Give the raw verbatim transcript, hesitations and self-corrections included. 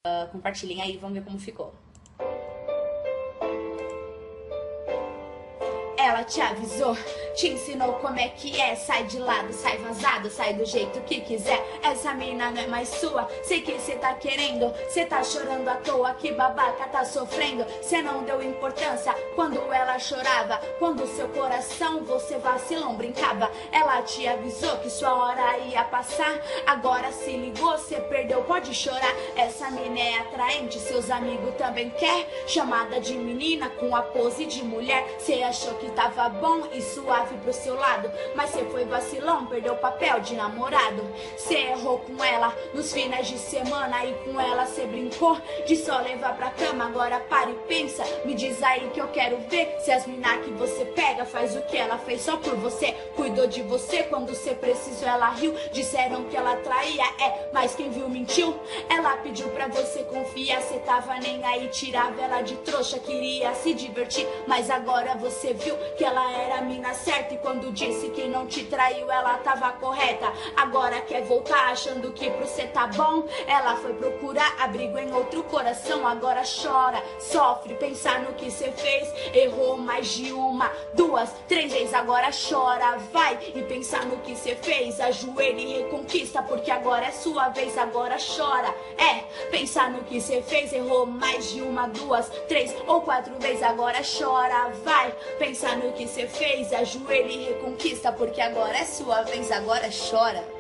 Uh, compartilhem aí, vamos ver como ficou. Ela te avisou, te ensinou como é que é. Sai de lado, sai vazado, sai do jeito que quiser. Essa mina não é mais sua, sei que cê tá querendo. Cê tá chorando à toa, que babaca tá sofrendo. Cê não deu importância quando ela chorava, quando seu coração você vacilão brincava. Ela te avisou que sua hora ia passar, agora se ligou, cê perdeu, pode chorar. Essa mina é atraente, seus amigos também quer. Chamada de menina com a pose de mulher. Cê achou que tava bom e suave pro seu lado, mas cê foi vacilão, perdeu o papel de namorado. Cê errou com ela nos finais de semana e com ela cê brincou de só levar pra cama. Agora para e pensa, me diz aí que eu quero ver se as mina que você pega faz o que ela fez só por você. Cuidou de você quando cê precisou, ela riu. Disseram que ela traía, é, mas quem viu mentiu. Ela pediu pra você confiar, cê tava nem aí, tirava ela de trouxa, queria se divertir. Mas agora você viu que ela era a mina certa, e quando disse que não te traiu, ela tava correta. Agora quer voltar achando que pro cê tá bom. Ela foi procurar abrigo em outro coração. Agora chora, sofre, pensar no que cê fez. Errou mais de uma, duas, três vezes. Agora chora, vai e pensar no que cê fez. Ajoelha e reconquista, porque agora é sua vez. Agora chora, é, pensar no que cê fez. Errou mais de uma, duas, três ou quatro vezes. Agora chora, vai pensar no que cê fez, ajoelha e reconquista, porque agora é sua vez, agora chora.